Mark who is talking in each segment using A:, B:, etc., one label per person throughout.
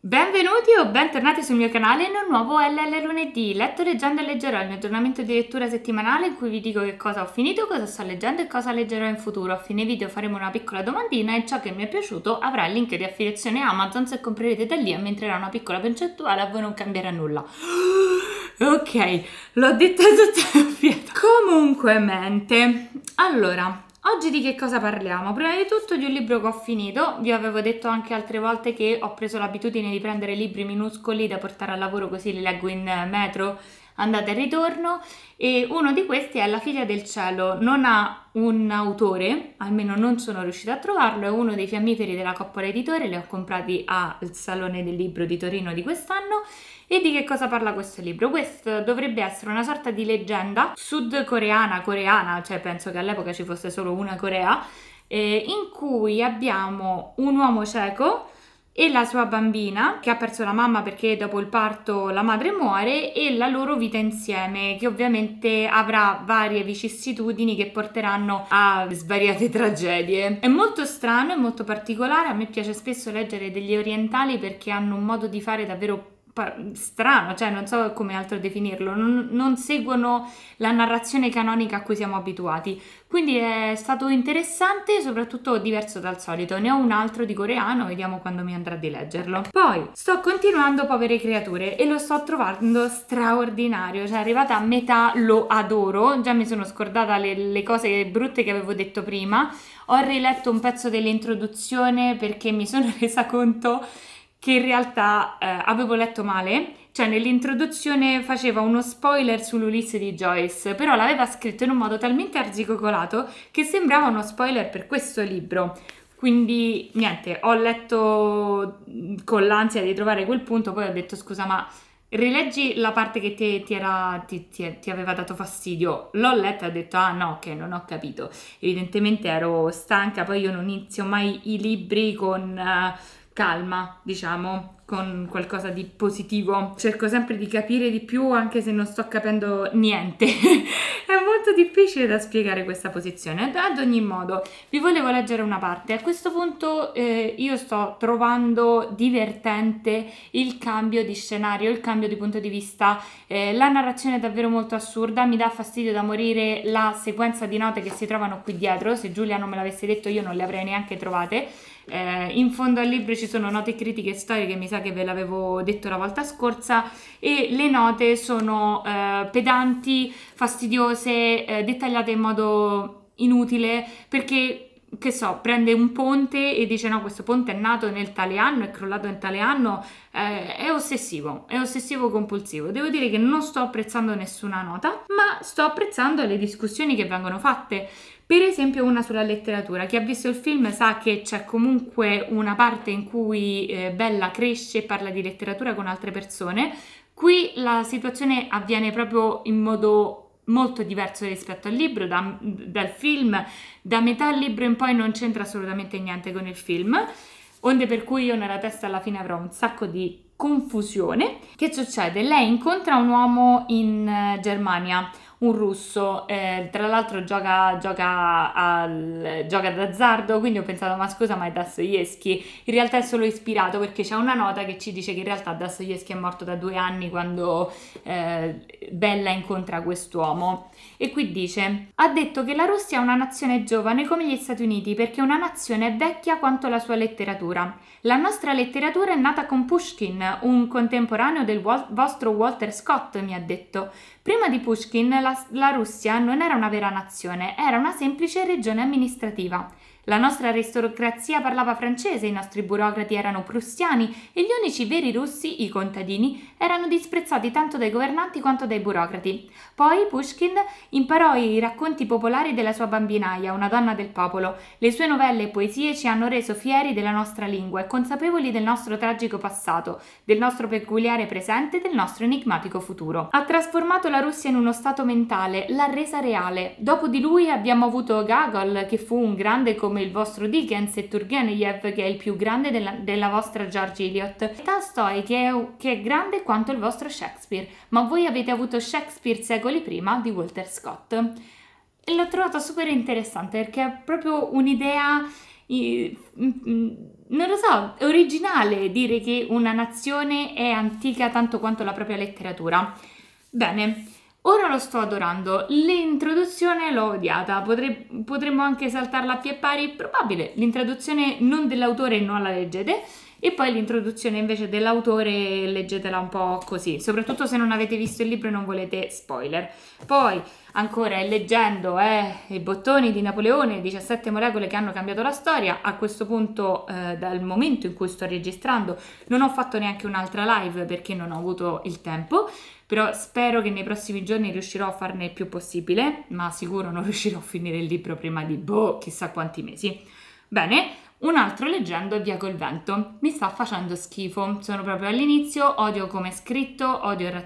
A: Benvenuti o bentornati sul mio canale in un nuovo LL lunedì, letto, leggendo e leggerò, il mio aggiornamento di lettura settimanale in cui vi dico che cosa ho finito, cosa sto leggendo e cosa leggerò in futuro. A fine video faremo una piccola domandina e ciò che mi è piaciuto avrà il link di affiliazione Amazon, se comprerete da lì mi entrerà una piccola percentuale, a voi non cambierà nulla. Ok, l'ho detta tutta a fiato. Comunque, allora... Oggi di che cosa parliamo? Prima di tutto di un libro che ho finito, vi avevo detto anche altre volte che ho preso l'abitudine di prendere libri minuscoli da portare al lavoro così li leggo in metro, andata e ritorno, e uno di questi è La figlia del cielo. Non ha un autore, almeno non sono riuscita a trovarlo, è uno dei fiammiferi della Coppola Editore, li ho comprati al Salone del Libro di Torino di quest'anno. E di che cosa parla questo libro? Questo dovrebbe essere una sorta di leggenda sudcoreana, cioè penso che all'epoca ci fosse solo una Corea, in cui abbiamo un uomo cieco e la sua bambina che ha perso la mamma perché dopo il parto la madre muore, e la loro vita insieme, che ovviamente avrà varie vicissitudini che porteranno a svariate tragedie. È molto strano, è molto particolare, a me piace spesso leggere degli orientali perché hanno un modo di fare davvero strano, cioè non so come altro definirlo, non seguono la narrazione canonica a cui siamo abituati, quindi è stato interessante, soprattutto diverso dal solito. Ne ho un altro di coreano, vediamo quando mi andrà di leggerlo. Poi sto continuando Povere creature e lo sto trovando straordinario, cioè arrivata a metà lo adoro, già mi sono scordata le cose brutte che avevo detto prima, ho riletto un pezzo dell'introduzione perché mi sono resa conto che in realtà avevo letto male, cioè nell'introduzione faceva uno spoiler sull'Ulisse di Joyce, però l'aveva scritto in un modo talmente arzigogolato che sembrava uno spoiler per questo libro. Quindi niente, ho letto con l'ansia di trovare quel punto, poi ho detto scusa, ma rileggi la parte che ti aveva dato fastidio. L'ho letta e ho detto ah no, ok, non ho capito. Evidentemente ero stanca, poi io non inizio mai i libri con calma, diciamo, con qualcosa di positivo. Cerco sempre di capire di più anche se non sto capendo niente. È molto difficile da spiegare questa posizione. Ad ogni modo, vi volevo leggere una parte. A questo punto io sto trovando divertente il cambio di scenario, il cambio di punto di vista. La narrazione è davvero molto assurda, mi dà fastidio da morire la sequenza di note che si trovano qui dietro. Se Giulia non me l'avesse detto io non le avrei neanche trovate. In fondo al libro ci sono note critiche e storiche, mi sa che ve l'avevo detto la volta scorsa, e le note sono pedanti, fastidiose, dettagliate in modo inutile, perché che so, prende un ponte e dice no, questo ponte è nato nel tale anno, è crollato in tale anno, è ossessivo compulsivo. Devo dire che non sto apprezzando nessuna nota, ma sto apprezzando le discussioni che vengono fatte. Per esempio una sulla letteratura. Chi ha visto il film sa che c'è comunque una parte in cui Bella cresce e parla di letteratura con altre persone. Qui la situazione avviene proprio in modo molto diverso rispetto al libro, dal film. Da metà libro in poi non c'entra assolutamente niente con il film, onde per cui io nella testa alla fine avrò un sacco di confusione. Che succede? Lei incontra un uomo in Germania, un russo, tra l'altro gioca d'azzardo, quindi ho pensato ma scusa, ma è Dostoevsky? In realtà è solo ispirato, perché c'è una nota che ci dice che in realtà Dostoevsky è morto da 2 anni quando Bella incontra quest'uomo. E qui dice: ha detto che la Russia è una nazione giovane come gli Stati Uniti perché una nazione è vecchia quanto la sua letteratura. La nostra letteratura è nata con Pushkin, un contemporaneo del vostro Walter Scott, mi ha detto. Prima di Pushkin la Russia non era una vera nazione, era una semplice regione amministrativa. La nostra aristocrazia parlava francese, i nostri burocrati erano prussiani e gli unici veri russi, i contadini, erano disprezzati tanto dai governanti quanto dai burocrati. Poi Pushkin imparò i racconti popolari della sua bambinaia, una donna del popolo. Le sue novelle e poesie ci hanno reso fieri della nostra lingua e consapevoli del nostro tragico passato, del nostro peculiare presente e del nostro enigmatico futuro. Ha trasformato la Russia in uno stato mentale, l'ha resa reale. Dopo di lui abbiamo avuto Gogol, che fu un grande come il vostro Dickens, e Turgenev, che è il più grande della vostra George Eliot, e Tolstoi, che è grande quanto il vostro Shakespeare, ma voi avete avuto Shakespeare secoli prima di Walter Scott. E l'ho trovato super interessante perché è proprio un'idea non lo so, è originale dire che una nazione è antica tanto quanto la propria letteratura. Bene, ora lo sto adorando. L'introduzione l'ho odiata, potremmo anche saltarla a pie pari, probabile. L'introduzione non dell'autore non la leggete, e poi l'introduzione invece dell'autore leggetela un po' così, soprattutto se non avete visto il libro e non volete spoiler. Poi ancora leggendo i bottoni di Napoleone, 17 molecole che hanno cambiato la storia. A questo punto, dal momento in cui sto registrando, non ho fatto neanche un'altra live perché non ho avuto il tempo, però spero che nei prossimi giorni riuscirò a farne il più possibile, ma sicuro non riuscirò a finire il libro prima di chissà quanti mesi. Bene, un altro leggendo è Via col vento. Mi sta facendo schifo, sono proprio all'inizio, odio come è scritto, odio il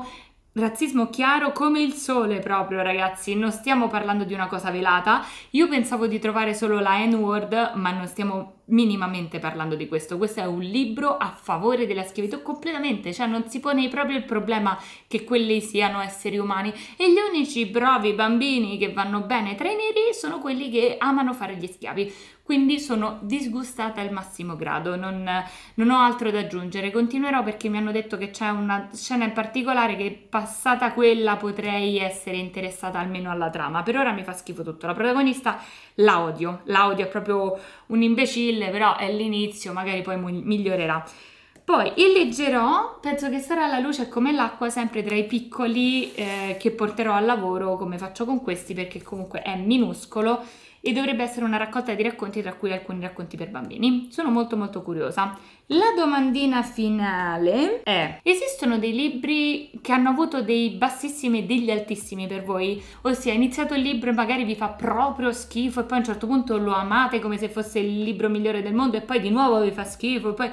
A: razzismo chiaro come il sole proprio, ragazzi. Non stiamo parlando di una cosa velata. Io pensavo di trovare solo la N-word, ma non stiamo minimamente parlando di questo. Questo è un libro a favore della schiavitù completamente, cioè non si pone proprio il problema che quelli siano esseri umani, e gli unici bravi bambini che vanno bene tra i neri sono quelli che amano fare gli schiavi. Quindi sono disgustata al massimo grado, non ho altro da aggiungere. Continuerò perché mi hanno detto che c'è una scena in particolare che, passata quella, potrei essere interessata almeno alla trama. Per ora mi fa schifo tutto. La protagonista la odio, è proprio un imbecille, però è l'inizio, magari poi migliorerà. Poi leggerò, penso che sarà La luce come l'acqua, sempre tra i piccoli che porterò al lavoro, come faccio con questi, perché comunque è minuscolo e dovrebbe essere una raccolta di racconti, tra cui alcuni racconti per bambini. Sono molto molto curiosa. La domandina finale è: esistono dei libri che hanno avuto dei bassissimi e degli altissimi per voi? Ossia, iniziato il libro e magari vi fa proprio schifo e poi a un certo punto lo amate come se fosse il libro migliore del mondo e poi di nuovo vi fa schifo e poi...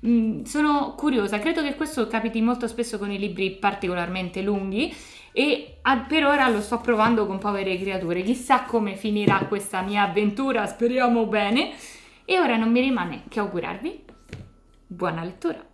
A: sono curiosa, credo che questo capiti molto spesso con i libri particolarmente lunghi, e per ora lo sto provando con Povere creature. Chissà come finirà questa mia avventura, speriamo bene. E ora non mi rimane che augurarvi buona lettura.